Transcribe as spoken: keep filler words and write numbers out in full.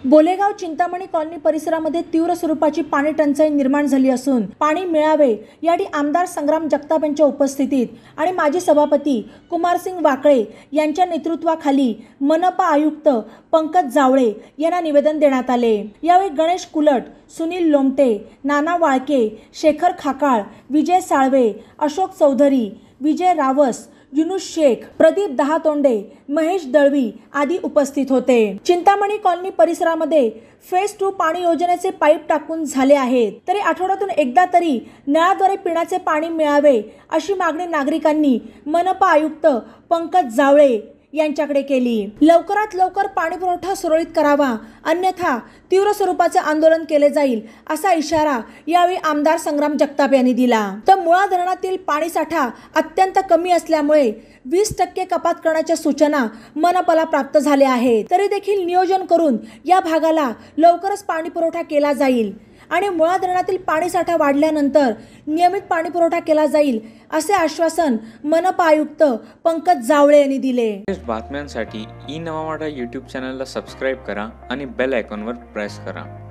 Bolegaon Chintamani colony परिसरामध्ये तीव्र स्वरूपाची पाणी टंचाई निर्माण झाली असून पाणी मिळावे यासाठी आमदार संग्राम जगताप यांच्या उपस्थितीत आणि माजी सभापती कुमारसिंग वाकळे यांच्या नेतृत्वाखाली मनपा आयुक्त पंकज जावळे यांना निवेदन देण्यात आले। यावेळी गणेश कुलट, सुनील लोमटे, नाना वाळके, शेखर खाकाळ, विजय साळवे, अशोक चौधरी, विजय रावस, युनुस शेख, प्रदीप दहातोंडे, महेश दळवी आदी उपस्थित होते। चिंतामणी कॉलनी परिसरामध्ये फेज टू पाणी योजनेचे पाईप टाकून झाले आहेत, तरी आठवड्यातून एकदा तरी नळाद्वारे पिण्याचे पाणी मिळावे अशी मागणी नागरिकांनी मनपा आयुक्त पंकज जावळे यांच्याकडे केली। लवकरात लवकर पाणी पुरवठा सुरळीत करावा, अन्यथा तीव्र स्वरूपाचे आंदोलन केले जाईल असा इशारा यावेळी आमदार संग्राम जगताप यांनी दिला। तर मुळा धरणातील पाणीसाठा अत्यंत कमी असल्यामुळे वीस टक्के कपात करण्याच्या सूचना मनपाला प्राप्त झाल्या आहेत, तरी देखील नियोजन करून या भागाला लवकरच पाणी पुरवठा केला जाईल आणि मुळा धरणातील पाणीसाठा वाढल्यानंतर नियमित पाणी पुरवठा केला जाईल असे आश्वासन मनपा आयुक्त पंकज जावळे यांनी दिले। बातम्यांसाठी ई नवा मराठा यूट्यूब चॅनलला सबस्क्राईब करा आणि बेल आयकॉनवर प्रेस करा।